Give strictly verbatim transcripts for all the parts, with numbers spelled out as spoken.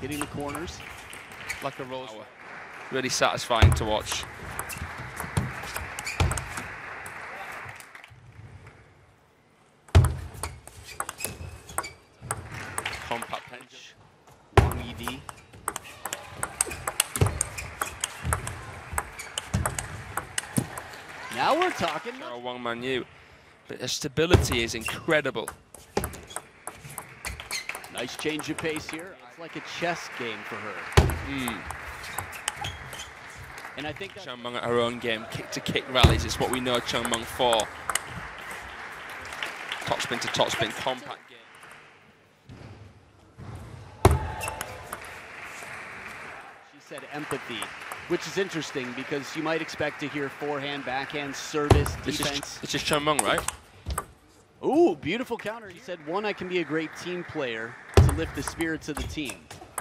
hitting the corners. Like a rose. Really satisfying to watch. Compact pinch. Long E D. Now we're talking. Oh, Wang Manyu. But her stability is incredible. Nice change of pace here. It's like a chess game for her. Mm. And I think Chen Meng at her own game, kick-to-kick rallies. It's what we know Chen Meng for. Top spin to top spin, compact game. She said empathy, which is interesting because you might expect to hear forehand, backhand, service, This defense. is, this is Chen Meng, right? Ooh, beautiful counter. He said, one, I can be a great team player to lift the spirits of the team.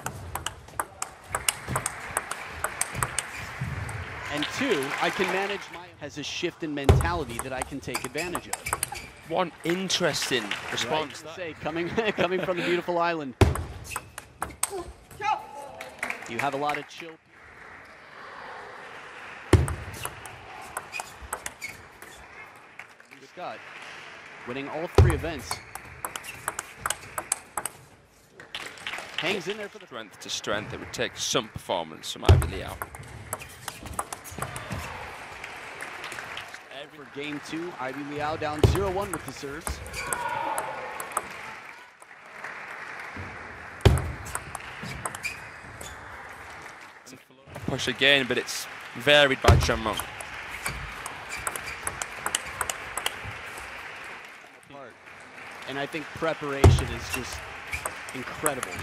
And two, I can manage my, has a shift in mentality that I can take advantage of. One interesting response. Right, say, coming, coming from the beautiful island. You have a lot of chill. Scott, winning all three events. Hangs in there for the Strength to strength. It would take some performance from Ivy Liao. For game two, Ivy Liao down zero one with the serves. Push again, but it's varied by Chen Meng. And I think preparation is just incredible.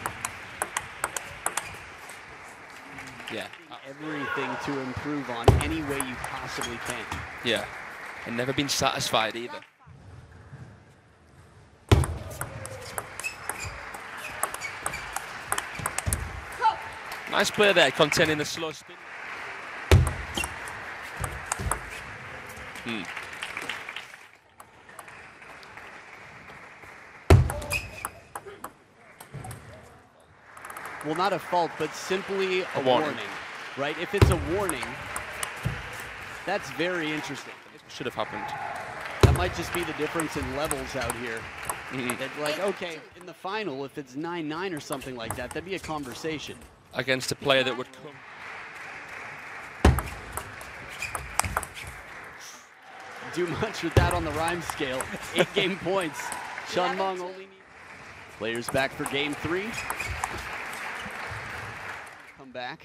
Yeah. Everything to improve on any way you possibly can. Yeah. And never been satisfied either. Nice play there, containing the slow spin. Hmm. Well, not a fault, but simply a, A warning. warning, right? If it's a warning, that's very interesting. Should have happened. That might just be the difference in levels out here. Mm-hmm. That, like, okay, in the final, if it's nine nine or something like that, that'd be a conversation. Against a player that would come. Do much with that on the rhyme scale. Eight game points. Chen Meng only needs. Players back for game three. Come back.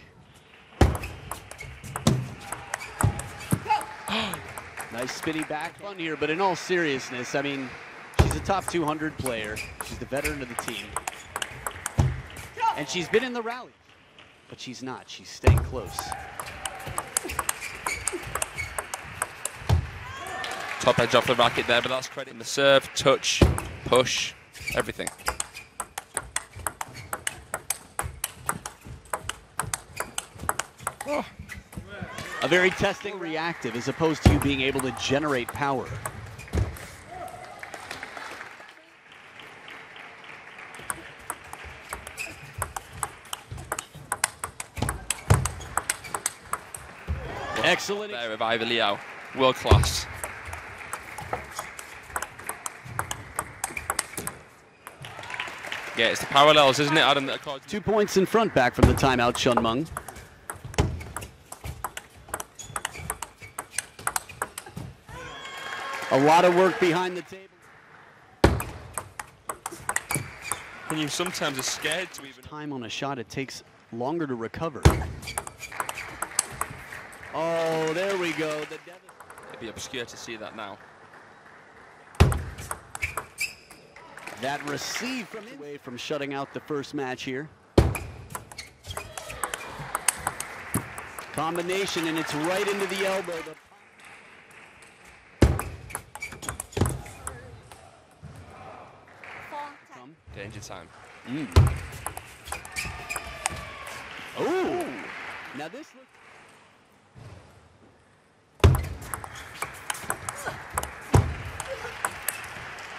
Nice spinny back fun here, but in all seriousness, I mean, she's a top two hundred player. She's the veteran of the team. And she's been in the rally, but she's not. She's staying close. Top edge off the racket there, but that's credit in the serve, touch, push, everything. Oh. A very testing reactive as opposed to you being able to generate power. Excellent. There of Ivy Liao, world class. Yeah, it's the parallels, isn't it, Adam? That Two points in front back from the timeout, Chen Meng. A lot of work behind the table. And you sometimes are scared to even... Time on a shot, it takes longer to recover. Oh, there we go. The It'd be obscure to see that now. That receive from away from shutting out the first match here. Combination, and it's right into the elbow. Danger time. Mm. Oh! Now this looks...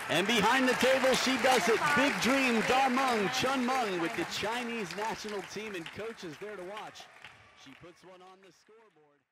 And behind the table, she does it. Big dream, Da Meng, Chun Meng with the Chinese national team, and coaches there to watch. She puts one on the scoreboard.